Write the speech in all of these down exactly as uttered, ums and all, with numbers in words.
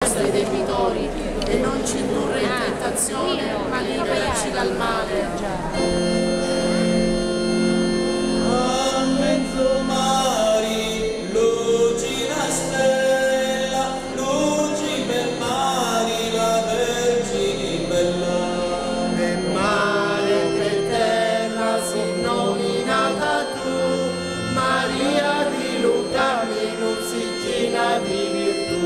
nostri debitori e non ci indurre in tentazione, ma liberaci dal male. Di virtù.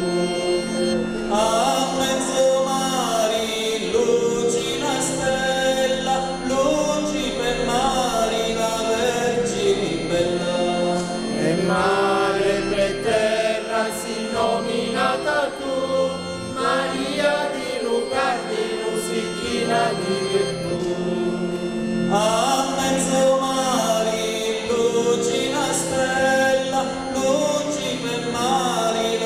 A mezzo mari, luci una stella, luci per mari, la Vergine bella. E mare per terra si nominata tu, Maria di Luca, lusichina di virtù. A mezzo mari, luci una stella, luci per mari,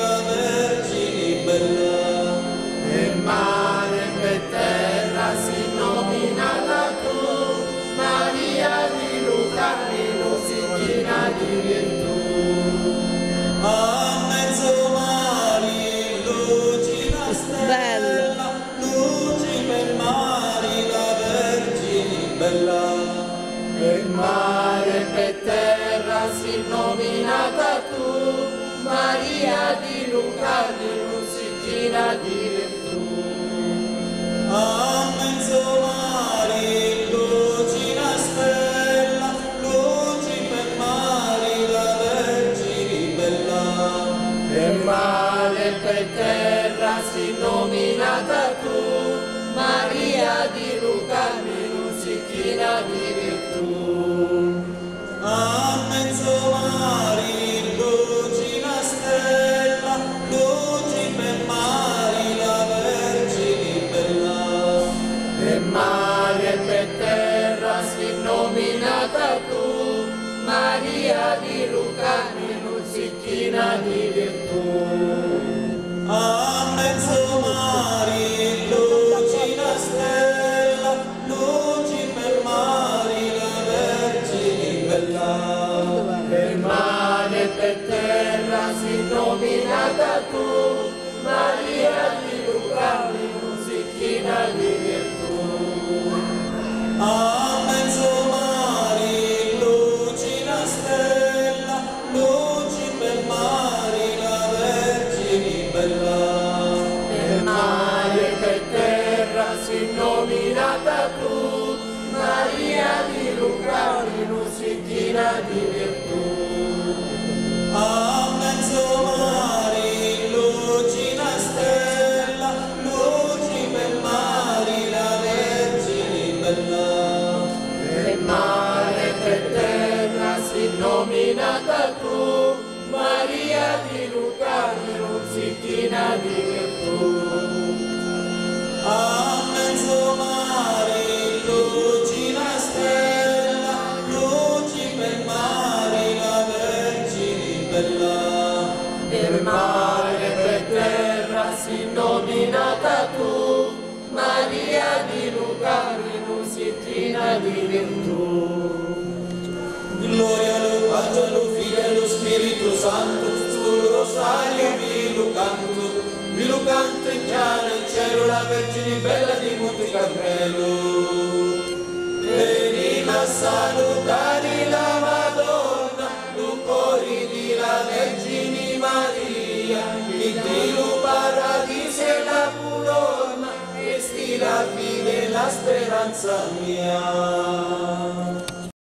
di virtù. A mezzo mari, luci una stella, luci per mari, la Vergine bella. Per mare e per terra si nominata tu, Maria di Luca, lusichina di virtù. A mezzo mari, luci una stella, per mare e per terra si nominata tu, Maria di Luca, lusichina di virtù. A mezzo mari, luci una stella, luci per mari, la Vergine bella. Per mare e per terra si nominata tu, Maria di Luca, lusichina di virtù. A mezzo mari, luci una stella, luci per mari, la Vergine bella. Per mare e per terra si nominata tu, Maria di Luca, lusichina di virtù. A mezzo mari, luci una stella, luci per mari, la Vergine bella. Per mare e per terra si nominata tu, Maria di Luca, lusichina di virtù. A mezzo mari, luci una stella, luci per mari, la Vergine bella. Per mare e per terra si nominata tu, Maria di Luca, lusichina di virtù. A mezzo mari, luci una stella, luci per mari, la Vergine bella. Per mare e per terra si nominata tu, Maria di Luca, lusichina di virtù. Gloria allo Padre, allo Figlio e allo Spirito Santo, sul rosario vi lo canto, vi lo canto in chiaro in cielo, la Vergine bella di Monte Carmelo. Veniva a salutare la Madonna, lu cori di la Vergine Maria, il Dio paradiso e la pulona, e sti la fine e la speranza mia.